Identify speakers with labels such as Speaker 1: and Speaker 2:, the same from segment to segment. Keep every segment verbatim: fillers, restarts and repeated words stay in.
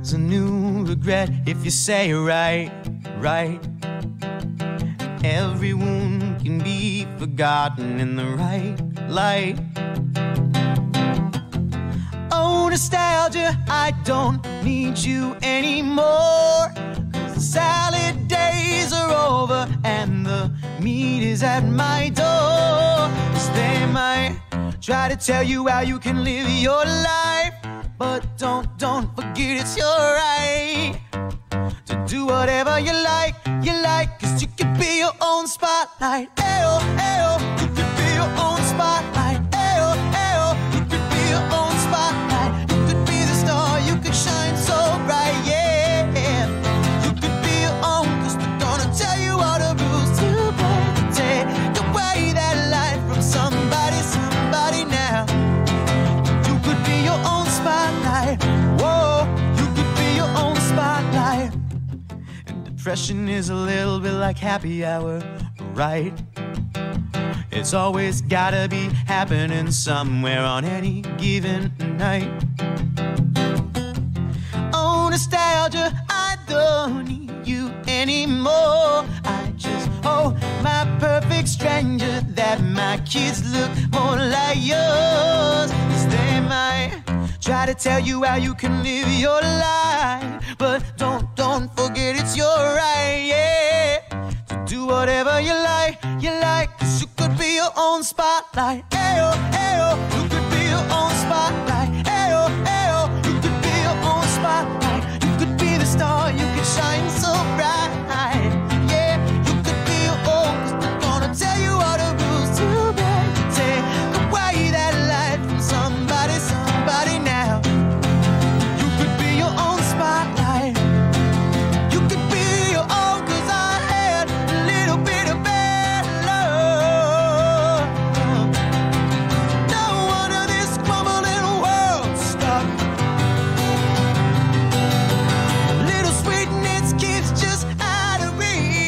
Speaker 1: There's a new regret if you say right, right. Every wound can be forgotten in the right light. Oh, nostalgia, I don't need you anymore, 'cause the salad days are over and the meat is at my door. 'Cause they might try to tell you how you can live your life, but don't, don't forget it's your right to do whatever you like, you like. 'Cause you could be your own spotlight. Ayo, ayo, you could be your own spotlight. Ayo, ayo, you could be your own spotlight. You could be the star, you could shine so bright, yeah. You could be your own, 'cause they're gonna tell you all the rules to break. Take away that light from somebody, somebody now. You could be your own spotlight. Whoa, you could be your own spotlight. And depression is a little bit like happy hour, right? It's always gotta be happening somewhere on any given night. Oh, nostalgia, I don't need you anymore. I just hope my perfect stranger that my kids look more like yours. 'Cause they might try to tell you how you can live your life, but don't, don't forget it's your right, yeah, to do whatever you like, you like. 'Cause you could be your own spotlight. Ayo, ayo, you could be your own spotlight. Ayo, ayo, you could be your own spotlight. You could be the star, you could shine so bright, yeah. You could be your own, 'cause they're gonna tell you all the rules to break. Take away that light from somebody, somebody now. You could be your own spotlight. You could be your own, 'cause I had a little bit of bad love. No wonder this crumbling world's stuck. A little sweetness keeps just out of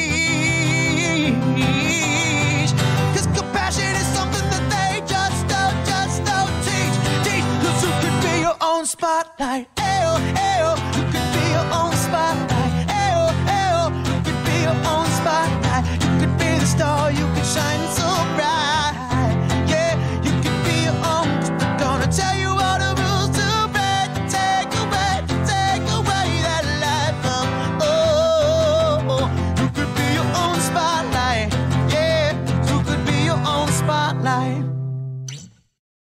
Speaker 1: reach. 'Cause compassion is something that they just don't, just don't teach, teach. 'Cause you could be your own spotlight. Ayo, ayo, you could be your own spotlight. Ayo, ayo, you could be your own spotlight. You could be the star, you could shine so bright, yeah. You could be your own, 'cause they're gonna tell you all the rules to break. Take away, take away that light from, oh, you could be your own spotlight, yeah. You could be your own spotlight.